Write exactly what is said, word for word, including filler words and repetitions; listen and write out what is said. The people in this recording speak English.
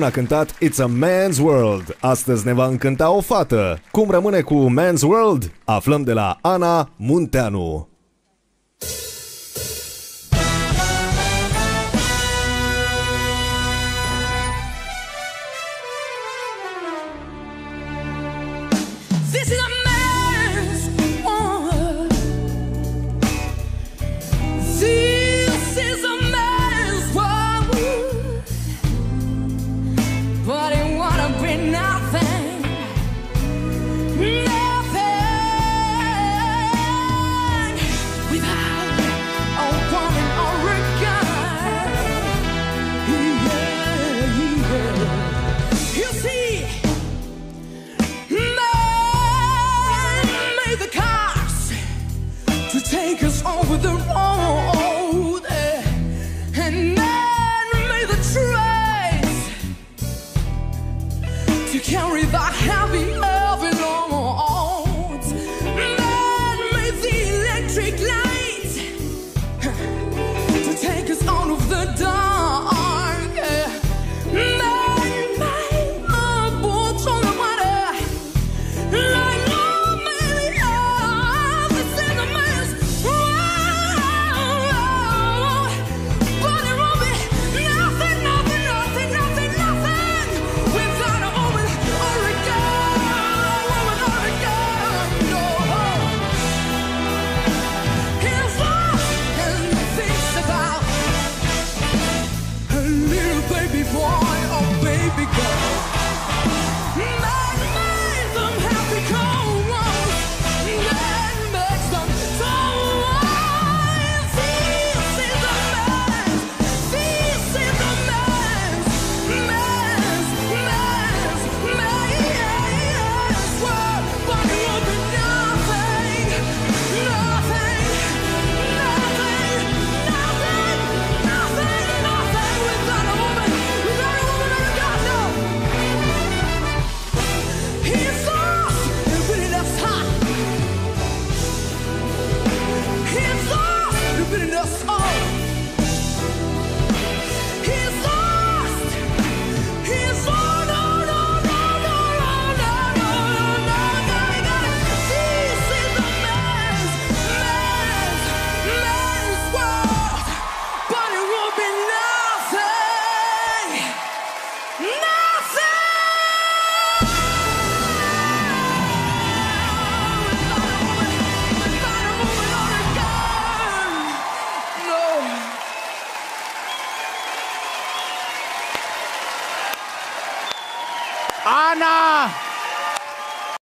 A cântat It's a Man's World. Astăzi ne va încânta o fată. Cum rămâne cu Man's World? Aflăm de la Ana Munteanu. Take us over the road, and man made the trains to carry the heavy, heavy loads. Man made the electric lights to take us out of the dark. Man made the boats on the water like no man ever seen a man's. Ana!